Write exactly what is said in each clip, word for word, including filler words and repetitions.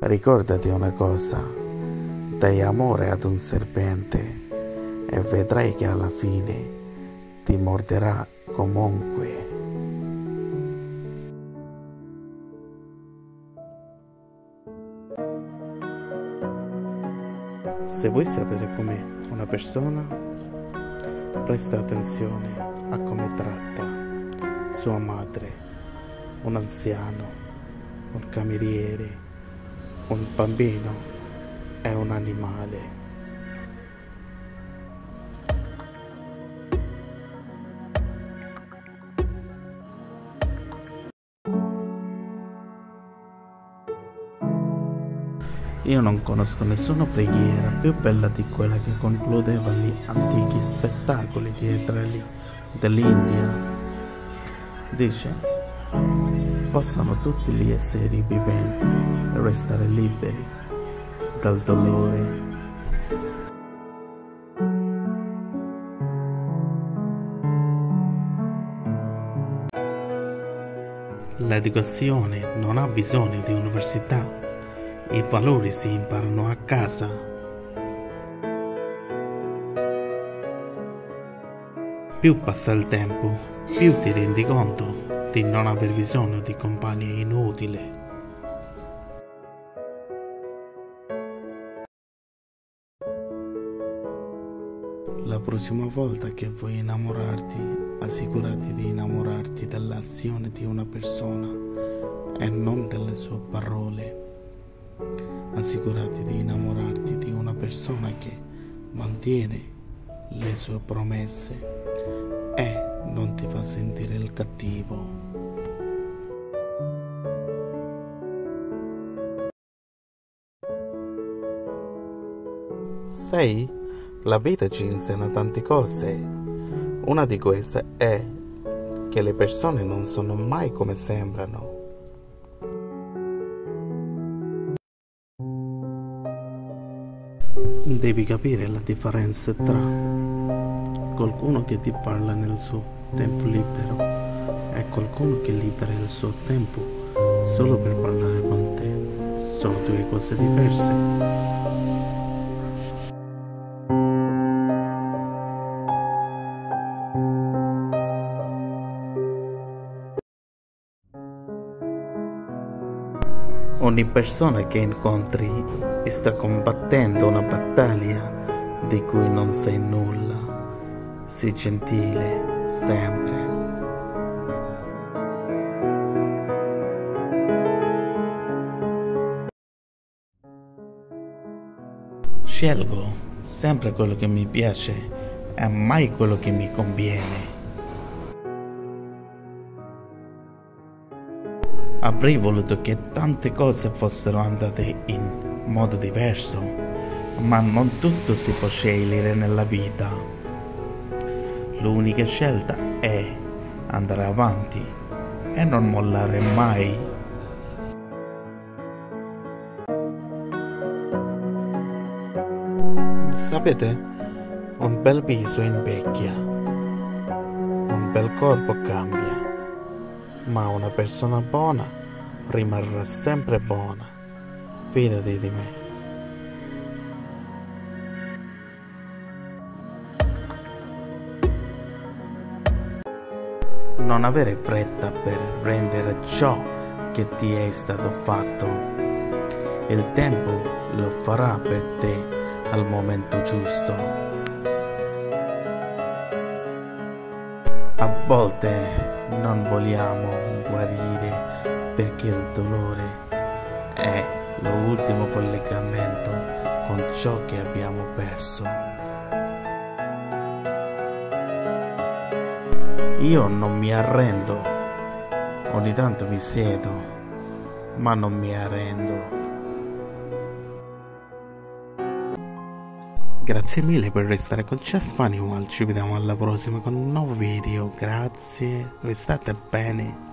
Ricordati una cosa, dai amore ad un serpente e vedrai che alla fine ti morderà comunque. Se vuoi sapere com'è una persona, presta attenzione a come tratta sua madre, un anziano, un cameriere, un bambino e un animale. Io non conosco nessuna preghiera più bella di quella che concludeva gli antichi spettacoli teatrali dell'India. Dice: possano tutti gli esseri viventi restare liberi dal dolore. L'educazione non ha bisogno di università. I valori si imparano a casa. Più passa il tempo, più ti rendi conto di non aver bisogno di compagnia inutile. La prossima volta che vuoi innamorarti, assicurati di innamorarti dell'azione di una persona e non delle sue parole. Assicurati di innamorarti di una persona che mantiene le sue promesse e non ti fa sentire il cattivo. Sai, la vita ci insegna tante cose. Una di queste è che le persone non sono mai come sembrano. Devi capire la differenza tra qualcuno che ti parla nel suo tempo libero e qualcuno che libera il suo tempo solo per parlare con te. Sono due cose diverse. Ogni persona che incontri sta combattendo una battaglia di cui non sai nulla. Sii gentile sempre. Scelgo sempre quello che mi piace e mai quello che mi conviene. Avrei voluto che tante cose fossero andate in modo diverso, ma non tutto si può scegliere nella vita. L'unica scelta è andare avanti e non mollare mai. Sapete, un bel viso invecchia, un bel corpo cambia, ma una persona buona rimarrà sempre buona. Fidati di me. Non avere fretta per rendere ciò che ti è stato fatto. Il tempo lo farà per te al momento giusto. A volte non vogliamo guarire perché il dolore è l'ultimo collegamento con ciò che abbiamo perso. Io non mi arrendo. Ogni tanto mi siedo, ma non mi arrendo. Grazie mille per restare con Just Funny World. Ci vediamo alla prossima con un nuovo video. Grazie, restate bene.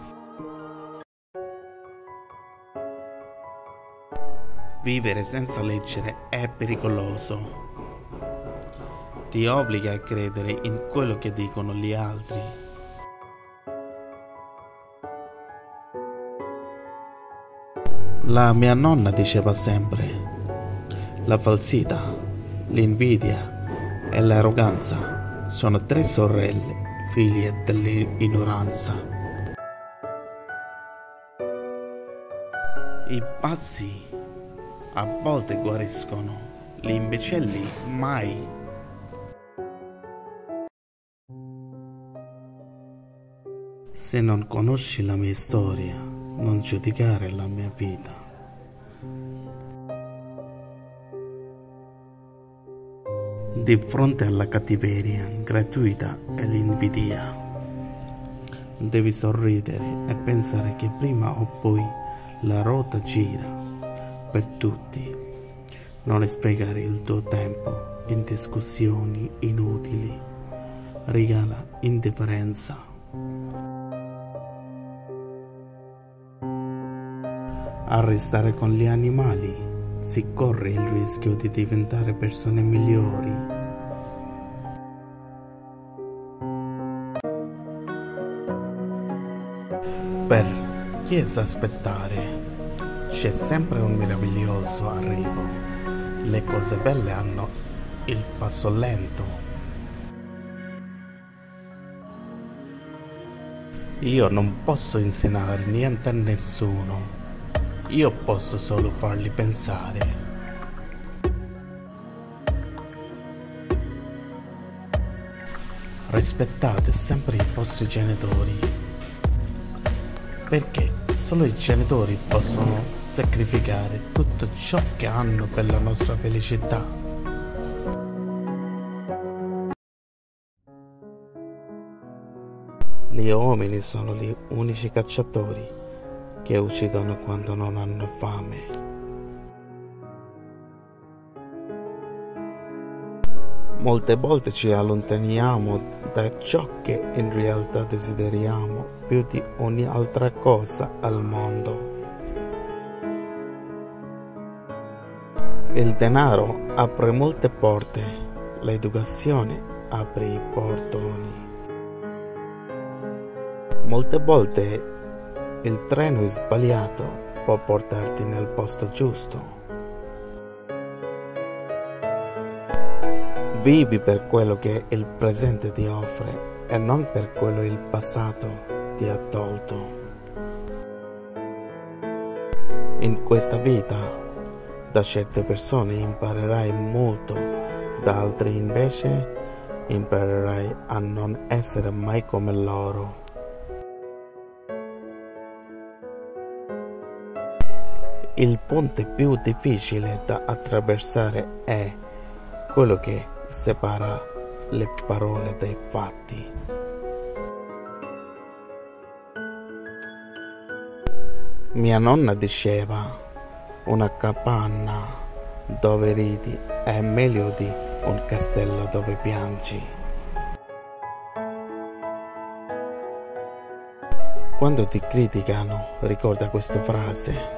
Vivere senza leggere è pericoloso. Ti obbliga a credere in quello che dicono gli altri. La mia nonna diceva sempre: la falsità, l'invidia e l'arroganza sono tre sorelle, figlie dell'ignoranza. I pazzi a volte guariscono, gli imbecilli mai. Se non conosci la mia storia, non giudicare la mia vita. Di fronte alla cattiveria gratuita e l'invidia, devi sorridere e pensare che prima o poi la ruota gira per tutti. Non sprecare il tuo tempo in discussioni inutili. Regala indifferenza. A restare con gli animali si corre il rischio di diventare persone migliori. Per chi sa aspettare, c'è sempre un meraviglioso arrivo. Le cose belle hanno il passo lento. Io non posso insegnare niente a nessuno. Io posso solo farli pensare. Rispettate sempre i vostri genitori, perché solo i genitori possono sacrificare tutto ciò che hanno per la nostra felicità. Gli uomini sono gli unici cacciatori che uccidono quando non hanno fame. Molte volte ci allontaniamo da ciò che in realtà desideriamo più di ogni altra cosa al mondo. Il denaro apre molte porte, l'educazione apre i portoni. Molte volte il treno sbagliato può portarti nel posto giusto. Vivi per quello che il presente ti offre e non per quello che il passato ti ha tolto. In questa vita, da certe persone imparerai molto, da altre invece imparerai a non essere mai come loro. Il ponte più difficile da attraversare è quello che separa le parole dai fatti. Mia nonna diceva: una capanna dove ridi è meglio di un castello dove piangi. Quando ti criticano, ricorda questa frase: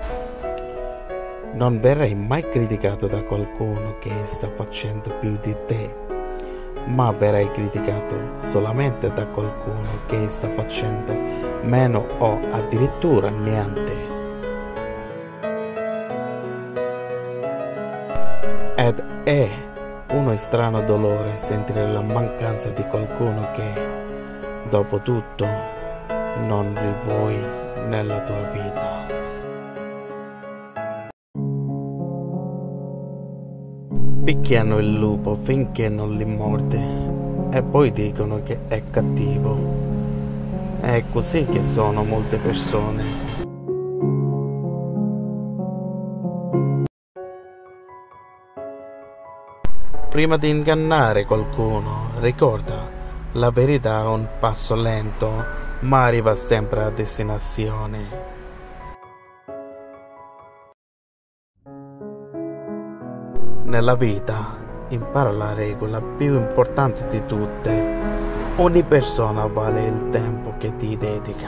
non verrai mai criticato da qualcuno che sta facendo più di te, ma verrai criticato solamente da qualcuno che sta facendo meno o addirittura niente. Ed è uno strano dolore sentire la mancanza di qualcuno che, dopo tutto, non rivuoi nella tua vita. Picchiano il lupo finché non li morde e poi dicono che è cattivo. È così che sono molte persone. Prima di ingannare qualcuno, ricorda, la verità ha un passo lento, ma arriva sempre a destinazione. Nella vita impara la regola più importante di tutte: ogni persona vale il tempo che ti dedica.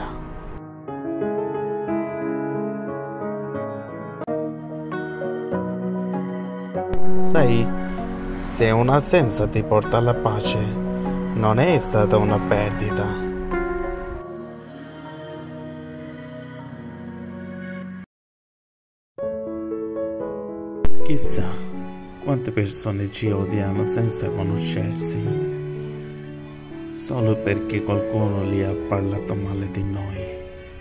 Sai, se un'assenza ti porta alla pace, non è stata una perdita. Chissà quante persone ci odiano senza conoscersi, solo perché qualcuno gli ha parlato male di noi.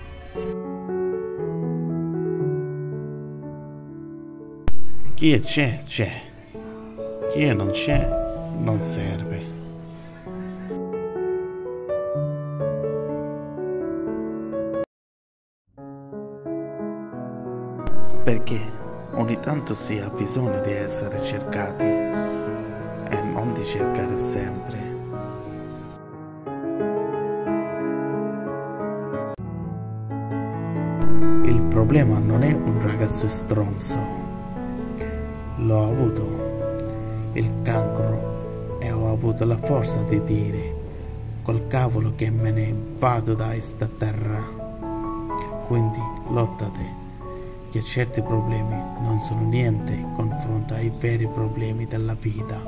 Chi c'è, c'è. Chi non c'è, non serve. Perché ogni tanto si ha bisogno di essere cercati e non di cercare sempre. Il problema non è un ragazzo stronzo. L'ho avuto il cancro e ho avuto la forza di dire col cavolo che me ne vado da sta terra. Quindi lottate, che certi problemi non sono niente confronto ai veri problemi della vita.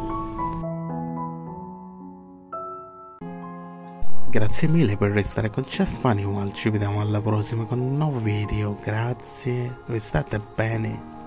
Grazie mille per restare con Just Funny World, ci vediamo alla prossima con un nuovo video, grazie, restate bene.